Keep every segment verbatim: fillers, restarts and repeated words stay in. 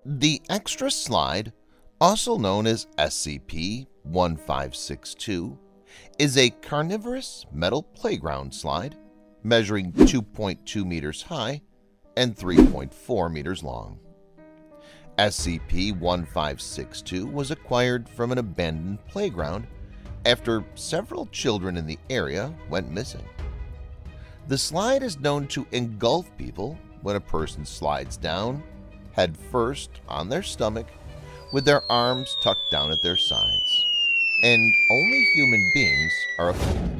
The extra slide, also known as S C P one five six two, is a carnivorous metal playground slide measuring two point two meters high and three point four meters long. S C P one five six two was acquired from an abandoned playground after several children in the area went missing. The slide is known to engulf people when a person slides down head first on their stomach with their arms tucked down at their sides, and only human beings are affected.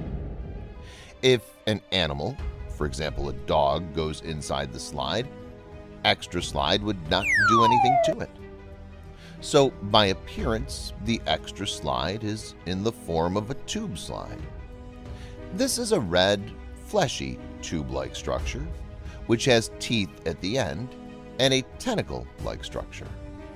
If an animal, for example a dog, goes inside the slide, extra slide would not do anything to it. So by appearance, the extra slide is in the form of a tube slide. This is a red, fleshy, tube-like structure which has teeth at the end and a tentacle-like structure.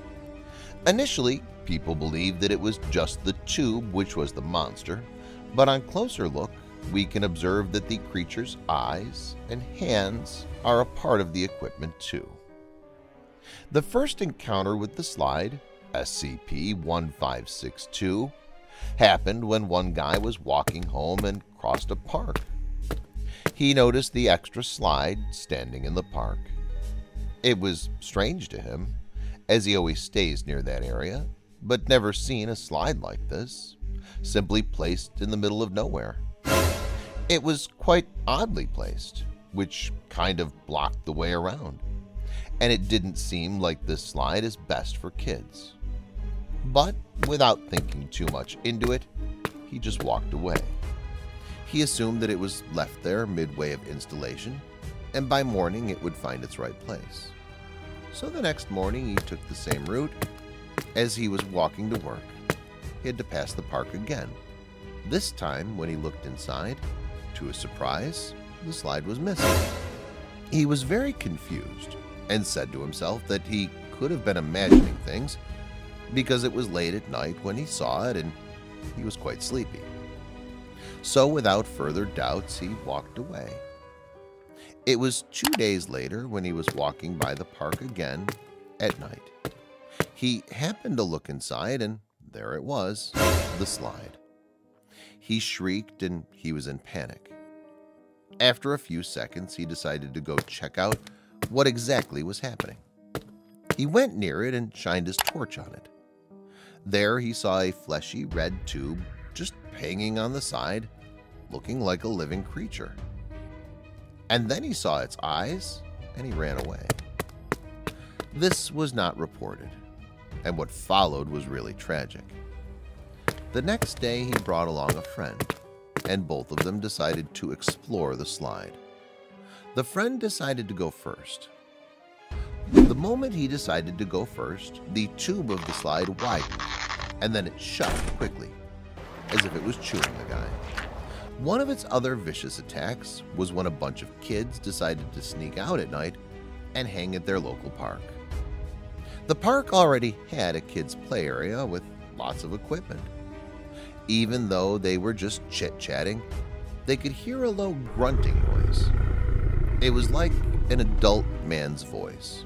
Initially, people believed that it was just the tube which was the monster, but on closer look, we can observe that the creature's eyes and hands are a part of the equipment too. The first encounter with the slide, S C P one five six two, happened when one guy was walking home and crossed a park. He noticed the extra slide standing in the park. It was strange to him, as he always stays near that area, but never seen a slide like this, simply placed in the middle of nowhere. It was quite oddly placed, which kind of blocked the way around, and it didn't seem like this slide is best for kids. But without thinking too much into it, he just walked away. He assumed that it was left there midway of installation, and by morning it would find its right place. So the next morning he took the same route. As he was walking to work, he had to pass the park again. This time, when he looked inside, to his surprise, the slide was missing. He was very confused and said to himself that he could have been imagining things because it was late at night when he saw it and he was quite sleepy. So without further doubts, he walked away. It was two days later when he was walking by the park again at night. He happened to look inside, and there it was, the slide. He shrieked and he was in panic. After a few seconds, he decided to go check out what exactly was happening. He went near it and shined his torch on it. There he saw a fleshy red tube just hanging on the side, looking like a living creature. And then he saw its eyes, and he ran away. This was not reported, and what followed was really tragic. The next day he brought along a friend, and both of them decided to explore the slide. The friend decided to go first. The moment he decided to go first, the tube of the slide widened, and then it shut quickly, as if it was chewing the guy. One of its other vicious attacks was when a bunch of kids decided to sneak out at night and hang at their local park. The park already had a kids' play area with lots of equipment. Even though they were just chit-chatting, they could hear a low grunting noise. It was like an adult man's voice.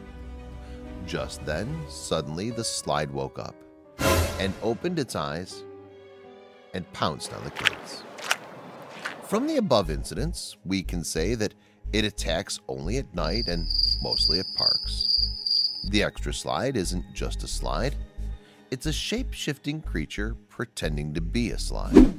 Just then, suddenly the slide woke up and opened its eyes and pounced on the kids. From the above incidents, we can say that it attacks only at night and mostly at parks. The extra slide isn't just a slide, it's a shape-shifting creature pretending to be a slide.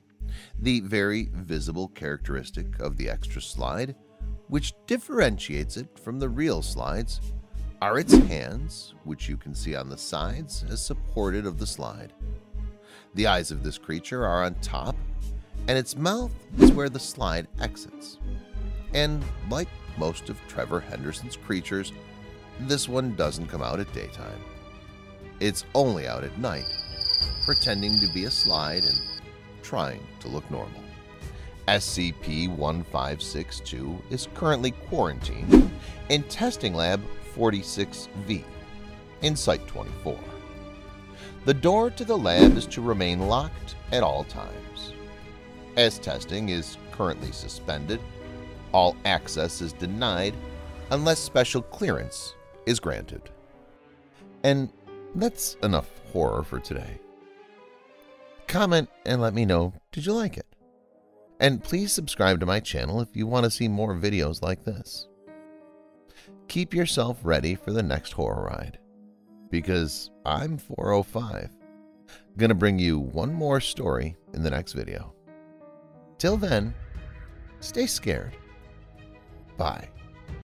The very visible characteristic of the extra slide, which differentiates it from the real slides, are its hands, which you can see on the sides as supported of the slide. The eyes of this creature are on top, and its mouth is where the slide exits. And like most of Trevor Henderson's creatures, this one doesn't come out at daytime. It's only out at night, pretending to be a slide and trying to look normal. S C P one five six two is currently quarantined in Testing Lab forty-six V in Site twenty-four. The door to the lab is to remain locked at all times. As testing is currently suspended, all access is denied unless special clearance is granted. And that's enough horror for today. Comment and let me know, did you like it? And please subscribe to my channel if you want to see more videos like this. Keep yourself ready for the next horror ride, because I'm four oh five, gonna bring you one more story in the next video. Till then, stay scared. Bye.